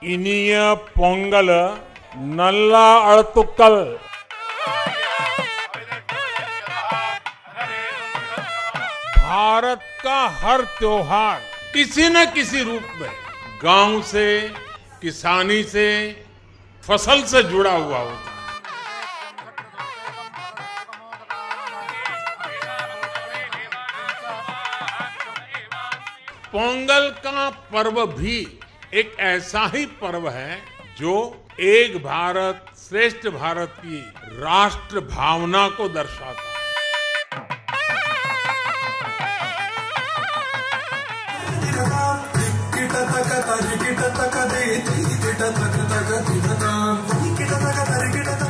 इनिय पोंगल नल्ला अड़तुक्कल। भारत का हर त्योहार किसी न किसी रूप में गांव से, किसानी से, फसल से जुड़ा हुआ होता है। पोंगल का पर्व भी एक ऐसा ही पर्व है जो एक भारत श्रेष्ठ भारत की राष्ट्र भावना को दर्शाता है।